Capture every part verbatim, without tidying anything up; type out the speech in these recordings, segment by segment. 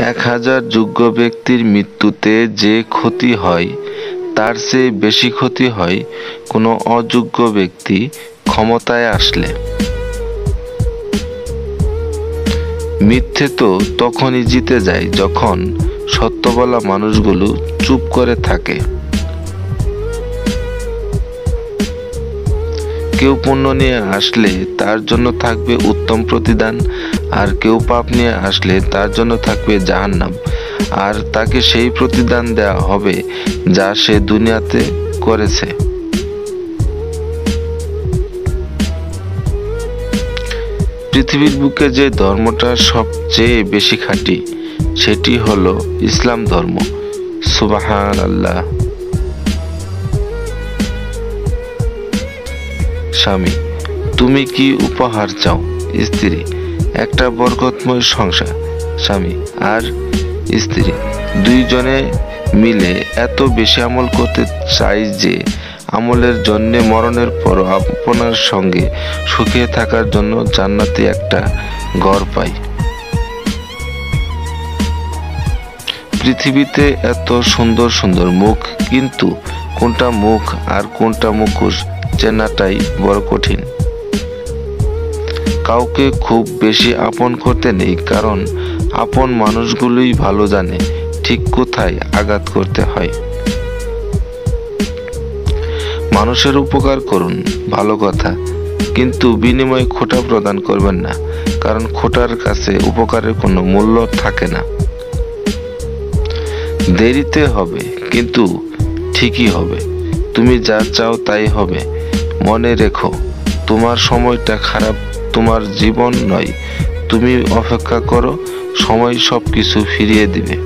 এক হাজার যোগ্য ব্যক্তির মৃত্যুতে যে ক্ষতি হয় তার চেয়ে বেশি ক্ষতি হয় কোনো অযোগ্য ব্যক্তি ক্ষমতায় আসলে। মিথ্যে তো তখনই জিতে যায় যখন সত্য বলা মানুষগুলো চুপ করে থাকে। কেউ পুণ্য নিয়ে আসলে তার জন্য থাকবে উত্তম প্রতিদান, আর কেউ পাপ নিয়ে আসলে তার জন্য থাকবে জাহান্নাম, আর তাকে সেই প্রতিদান দেওয়া হবে যা সে দুনিয়াতে করেছে। পৃথিবীর বুকে যে ধর্মটা সবচেয়ে বেশি খাঁটি সেটি হলো ইসলাম ধর্ম। সুবহানাল্লাহ। স্বামী: তুমি কি উপহার চাও? স্ত্রী: একটা বরকতময় সংসার। স্বামী আর স্ত্রী দুইজনে মিলে এত বেশি আমল করতে চাই যে আমলের জন্য মরণের পর আপনার সঙ্গে সুখে থাকার জন্য জান্নাতে একটা ঘর পাই। পৃথিবীতে এত সুন্দর সুন্দর মুখ, কিন্তু কোনটা মুখ আর কোনটা মুখোশ চেনাটাই বড় কঠিন। কাউকে খুব বেশি আপন করতে নেই, কারণ আপন মানুষগুলোই ভালো জানে ঠিক কোথায় আঘাত করতে হয়। মানুষের উপকার করুন, ভালো কথা, কিন্তু বিনিময়ে খোঁটা প্রদান করবেন না, কারণ খোঁটার কাছে উপকারের কোনো মূল্য থাকে না। দেরিতে হবে, কিন্তু ঠিকই হবে। তুমি যা চাও তাই হবে। মনে রেখো, তোমার সময়টা খারাপ তোমার জীবন নয়। তুমি অপেক্ষা করো, সময় সব কিছু ফিরিয়ে দিবে।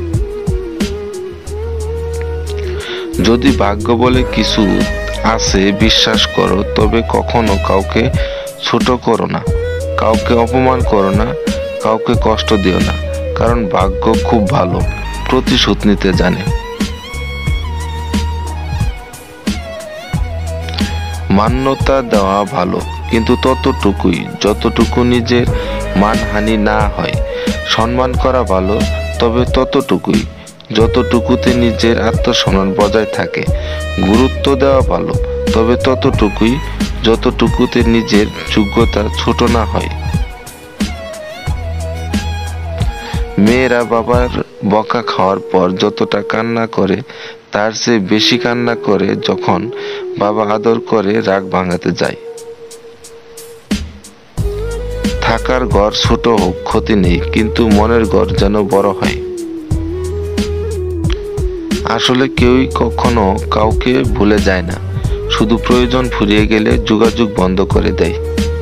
যদি ভাগ্য বলে কিছু আছে বিশ্বাস করো, তবে কখনো কাউকে ছোট করো না, কাউকে অপমান করো না, কাউকে কষ্ট দিও না, কারণ ভাগ্য খুব ভালো, প্রতিশোধ নিতে জানে। মান্যতা দেওয়া ভালো, কিন্তু ততটুকুই যতটুকু নিজের মানহানি না হয়। সম্মান করা ভালো, তবে ততটুকুই যতটুকুতে নিজের আত্মসম্মান বজায় থাকে। গুরুত্ব দেওয়া ভালো, তবে ততটুকুই যতটুকুতে নিজের যোগ্যতা ছোট না হয়। মেয়েরা বাবার বকা খাওয়ার পর যতটা কান্না করে তার চেয়ে বেশি কান্না করে যখন বাবা আদর করে রাগ ভাঙাতে যায়। থাকার ঘর ছোট হোক ক্ষতি নেই, কিন্তু মনের ঘর যেন বড় হয়। আসলে কেউই কখনো কাউকে ভুলে যায় না, শুধু প্রয়োজন ফুরিয়ে গেলে যোগাযোগ বন্ধ করে দেয়।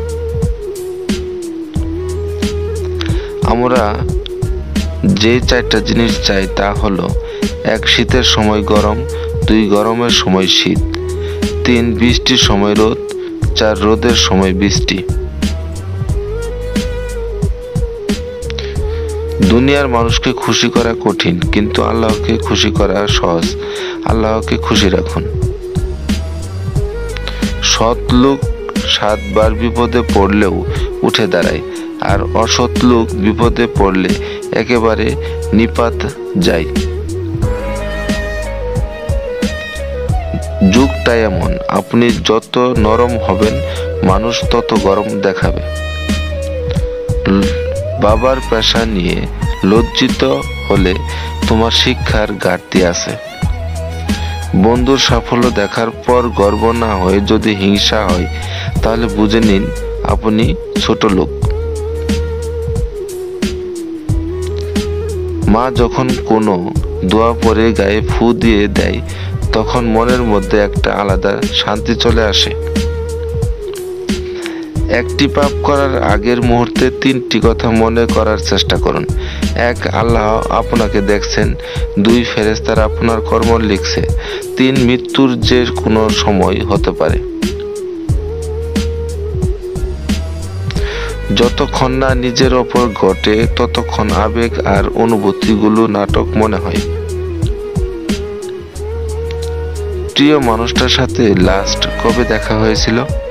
আমরা যে চারটা জিনিস চাই তা হলো: এক, শীতের সময় গরম; দুই, গরমের সময় শীত; তিন, বৃষ্টির সময় রোদ; চার, রোদের সময় বৃষ্টি। দুনিয়ার মানুষকে খুশি করা কঠিন, কিন্তু আল্লাহকে খুশি করা সহজ। আল্লাহকে খুশি রাখুন। সৎ লোক সাতবার বিপদে পড়লেও উঠে দাঁড়ায়, আর অসৎ লোক বিপদে পড়লে একেবারে নিপাত যায়। যুগটা এমন, আপনি যত নরম হবেন মানুষ তত গরম দেখাবে। বাবার পেশা নিয়ে লজ্জিত হলে তোমার শিক্ষার ঘাটতি আছে। বন্ধুর সাফল্য দেখার পর গর্ব না হয়ে যদি হিংসা হয়, তাহলে বুঝে নিন আপনি ছোট লোক। মা যখন কোনো দোয়া পরে গায়ে ফু দিয়ে দেয়, তখন মনের মধ্যে একটা আলাদা শান্তি চলে আসে। একটি পাপ করার আগের মুহূর্তে তিনটি কথা মনে করার চেষ্টা করুন। এক, আল্লাহ আপনাকে দেখছেন; দুই, ফেরেশতারা আপনার কর্ম লিখছে; তিন, মৃত্যুর যে কোনো সময় হতে পারে। যতক্ষণ না নিজের ওপর ঘটে ততক্ষণ আবেগ আর অনুভূতিগুলো নাটক মনে হয়। প্রিয় মানুষটার সাথে লাস্ট কবে দেখা হয়েছিল?